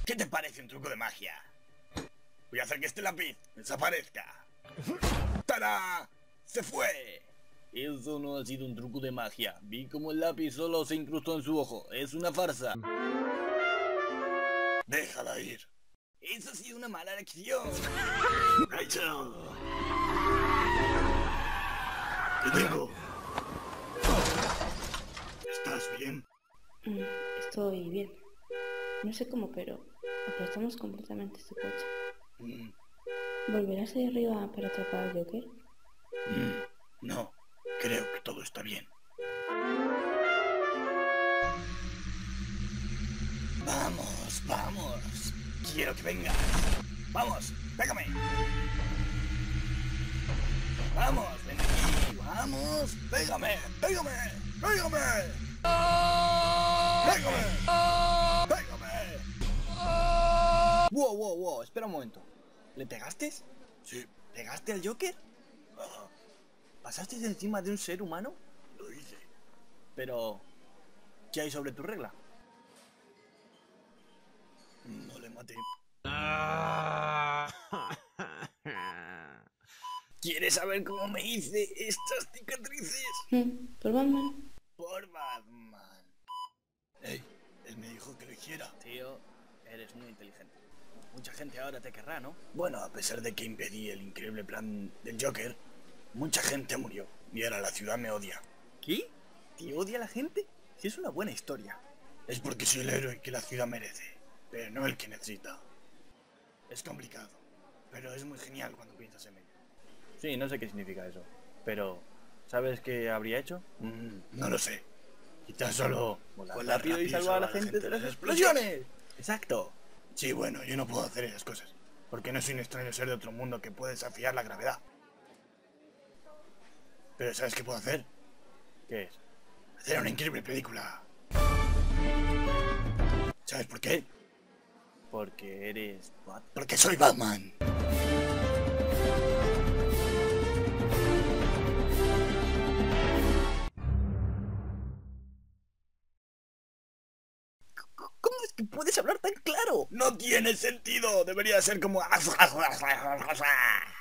¿Qué te parece un truco de magia? Voy a hacer que este lápiz desaparezca. ¡Tará! ¡Se fue! Eso no ha sido un truco de magia. Vi como el lápiz solo se incrustó en su ojo. Es una farsa. Déjala ir. Eso ha sido una mala elección. Rachel. ¿Qué tengo? ¿Estás bien? Estoy bien. No sé cómo, pero aplastamos completamente este coche. ¿Volverás ahí arriba para atrapar al Joker? No, creo que todo está bien. Vamos, vamos. Quiero que vengas. Vamos, pégame. Vamos, ven aquí. Vamos, pégame, pégame, pégame. ¡Pégame! ¡Pégame! Wow, espera un momento. ¿Le pegaste? Sí. ¿Pegaste al Joker? Ajá, ¿Pasaste de encima de un ser humano? lo hice. Pero... ¿qué hay sobre tu regla? No le maté. ¿Quieres saber cómo me hice estas cicatrices? Por Batman. Por Batman. Ey, él me dijo que lo hiciera. Tío, eres muy inteligente. Mucha gente ahora te querrá, ¿no? Bueno, a pesar de que impedí el increíble plan del Joker, mucha gente murió y ahora la ciudad me odia. ¿Qué? ¿Te odia la gente? Si es una buena historia. Es porque soy el héroe que la ciudad merece, pero no el que necesita. Es complicado, pero es muy genial cuando piensas en ello. Sí, no sé qué significa eso. Pero... ¿sabes qué habría hecho? No lo sé. Quizás solo Volar rápido y salvar a la gente de las explosiones. ¡Exacto! Sí, bueno, yo no puedo hacer esas cosas, porque no soy un extraño ser de otro mundo que puede desafiar la gravedad. Pero ¿sabes qué puedo hacer? ¿Qué es? Hacer una increíble película. ¿Sabes por qué? Porque eres... Porque soy Batman. ¿Cómo es que puedes hablar tan claro? No tiene sentido. Debería ser como...